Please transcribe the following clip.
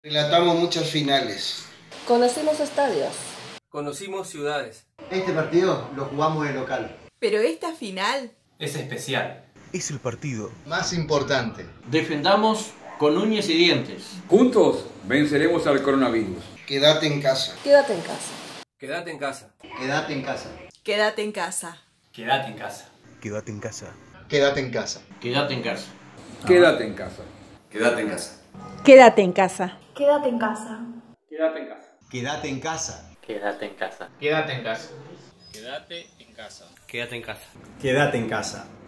Relatamos muchas finales. Conocimos estadios. Conocimos ciudades. Este partido lo jugamos de local. Pero esta final Es especial. Es el partido Más importante. Defendamos con uñas y dientes. Juntos venceremos al coronavirus. Quédate en casa. Quédate en casa. Quédate en casa. Quédate en casa. quédate en casa. Quédate en casa. Quédate en casa. Quédate en casa. Quédate en casa. Quédate en casa. Quédate en casa. Quédate en casa. Quédate en casa. Quédate en casa. Quédate en casa. Quédate en casa. Quédate en casa. Quédate en casa. Quédate en casa. Quédate en casa.